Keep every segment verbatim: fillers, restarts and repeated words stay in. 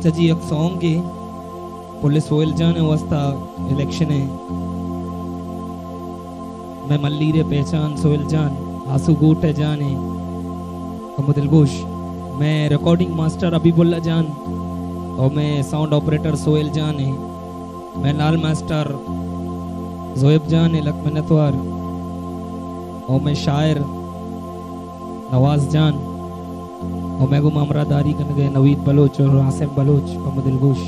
अच्छा जी एक सॉन्ग के पुलिस ओयल जाने वास्ता इलेक्शन है। मैं मल्ली रे पहचान सोहेल जान आंसू गोटे जाने कमो दिलगोश। मैं रिकॉर्डिंग मास्टर अबीबुल्ला जान और मैं साउंड ऑपरेटर सोहेल जान है। मैं लाल मास्टर जोएब जान है लखमनतवार और मैं शायर नवाज जान और मैं गो मामरादारी करने गए नवीद बलोच और आसिम बलोच कमो दिलगोश।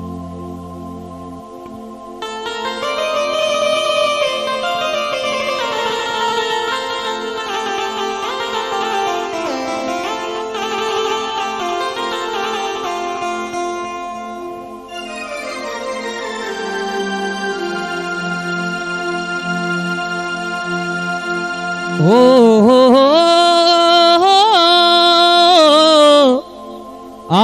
ओ हो हो आ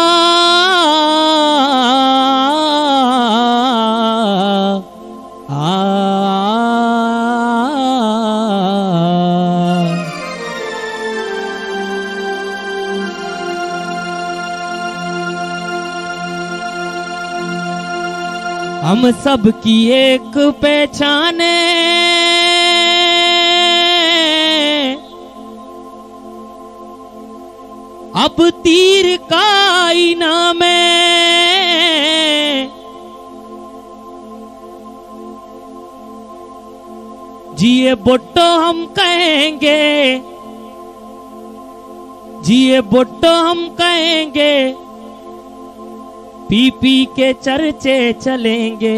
आ हम सब की एक पहचान अब तीर का इनाम जिए बुट्टो हम कहेंगे, जिए बुट्टो हम कहेंगे, पी पी के चर्चे चलेंगे।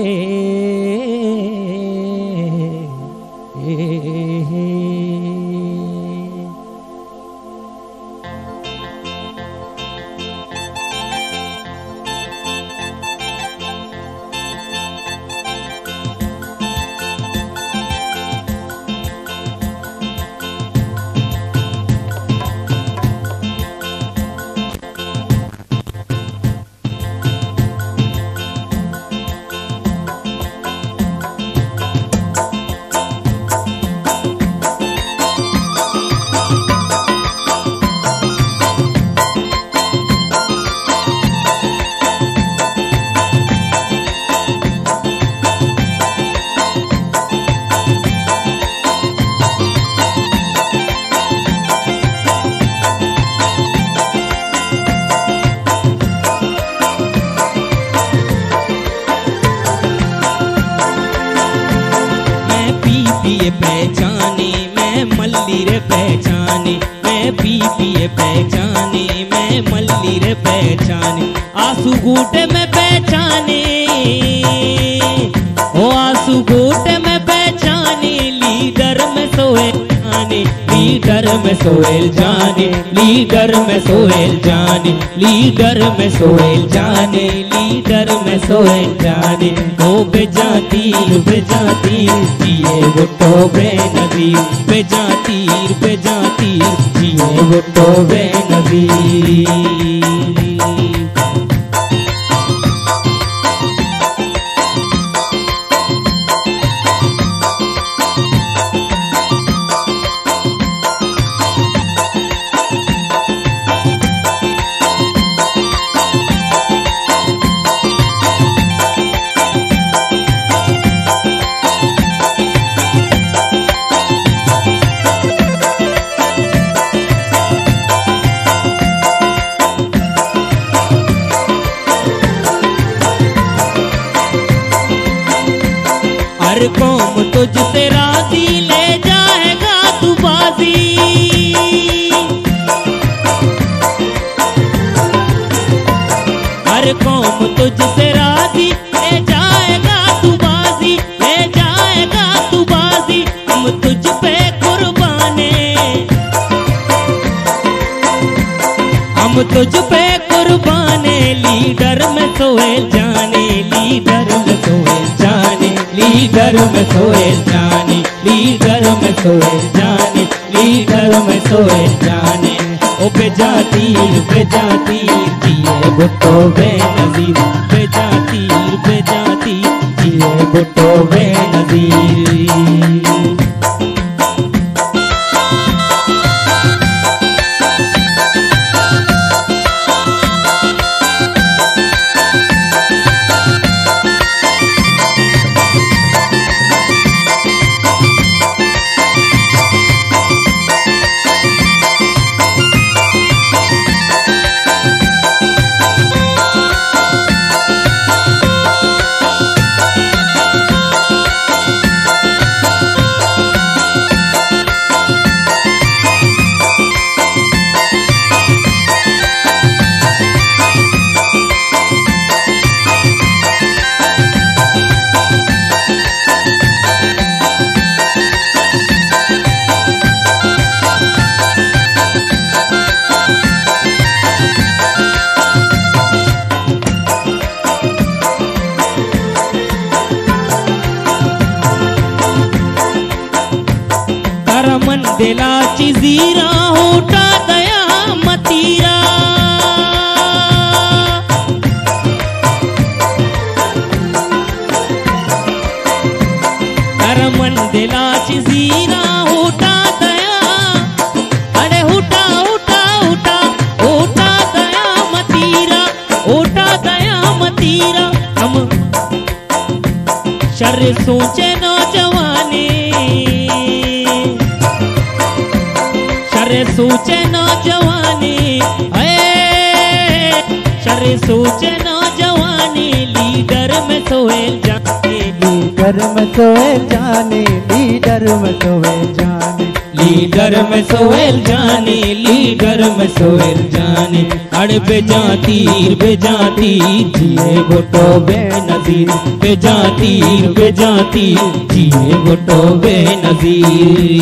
पहचाने मैं मल्ली रे पहचाने, मैं पी पिए पहचाने, मैं मल्ली रे पहचाने, आंसू घूटे में पहचाने, ओ आंसू घूटे में पहचाने, लीडर में सोहेल जाने, लीडर में सोहेल जाने, लीडर में सोहेल जाने, लीडर में सोहेल जाने, लीडर में सोहेल जाने। ओ बेजातीर बेजातीर जिए बुट्टो बेनज़ीर, बेजातीर बेजातीर जिए बुट्टो बेनज़ीर। हर कौम तुझसे राजी ले जाएगा तू बाजी, हर कौम तुझसे राजी ले जाएगा तू बाजी, ले जाएगा तू बाजी। हम तुझ पे कुर्बाने, हम तुझ पे कुर्बाने, लीडर में सोहेल जाने, लीडर में सोहेल जाने, लीडर में सोहेल जाने, लीडर में सोहेल जाने, लीडर में सोहेल जाने। ओ बेजातीर बेजातीर जिए बुट्टो बेनज़ीर, बेजातीर बेजातीर जिए बुट्टो बेनज़ीर। दिला चिजीरा होटा दया मतीरा करमन दिला चिजीरा होटा दया अरे हुटा हुटा हुटा होटा दया मतीरा होटा दया मतीरा हम शर सोचे नौजवानी शर सोचे नौजवानी शर सोचे नौजवानी लीडर में सोहेल जाने लीडर में सोहेल जाने लीडर में सोहेल जाने लीडर में सोहेल जाने लीडर में सोहेल जाने अड़ बेजातीर बेजातीर जिए भुट्टो बेनजीर बेजातीर बेजातीर जिए भुट्टो बेनजीर।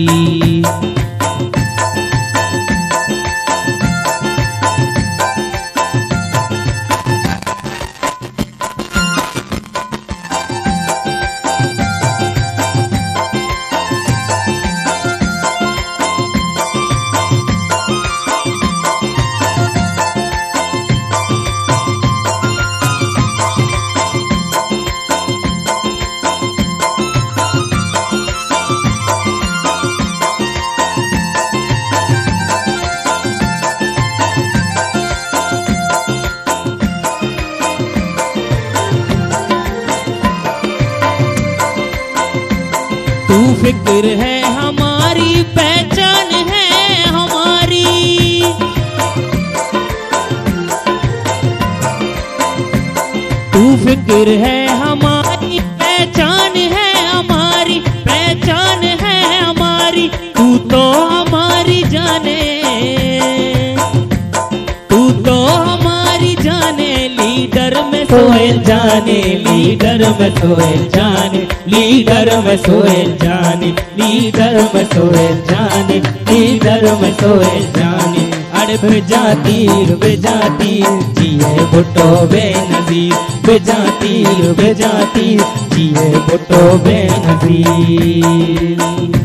तू फिक्र है हमारी पहचान है हमारी तू फिक्र है हमारी पहचान है हमारी पहचान है हमारी तू तो हमारी जाने तू तो हमारी जाने लीडर में सोहेल जाने लीडर में सोहेल जाने लीडर में सोहेल जाने लीडर में सोहेल जाने लीडर में सोहेल जाने अड़ बेजातीर बेजातीर जिए भुट्टो बेनजीर बेजातीर बेजातीर जिए भुट्टो बेनजीर।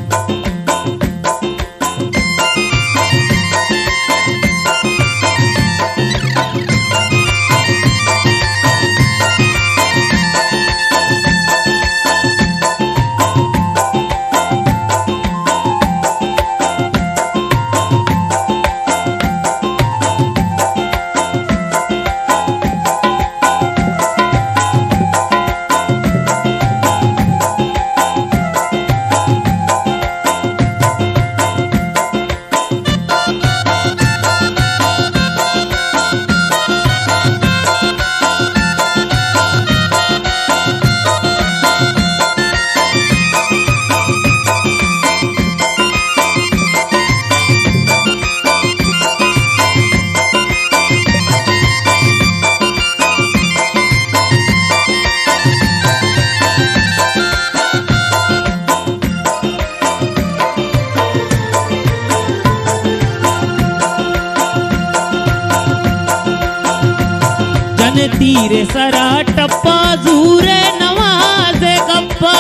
तीरे सरा टप्पा जूरे नवाज़े गप्पा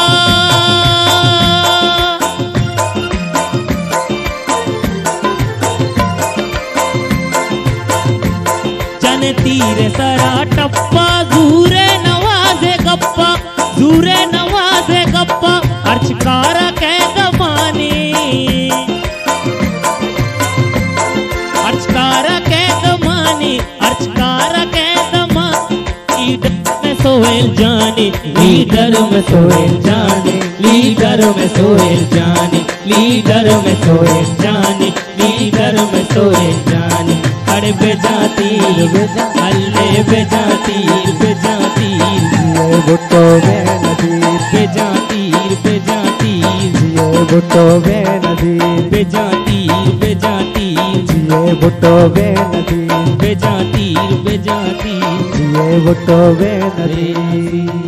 जन तीरे सरा टप्पा जूरे नवाज़े गप्पा जूरे नवाज़े गप्पा अर्चकारा कह दमानी अर्चकारा कह दमानी अर्चकारा कह सोहेल जाने लीडर में सोहेल जाने लीडर में सोहेल जाने लीडर में सोहेल जाने लीडर में सोहेल जाने अड़ बेजातीर अल्ले बेजातीर बेजातीर जिए भुट्टो बेनजीर बेजातीर बेजातीर जिए भुट्टो बेनजीर बेजातीर बेजातीर जिए भुट्टो बेनजीर बेजातीर बेजातीर जिए भुट्टो बेनजीर।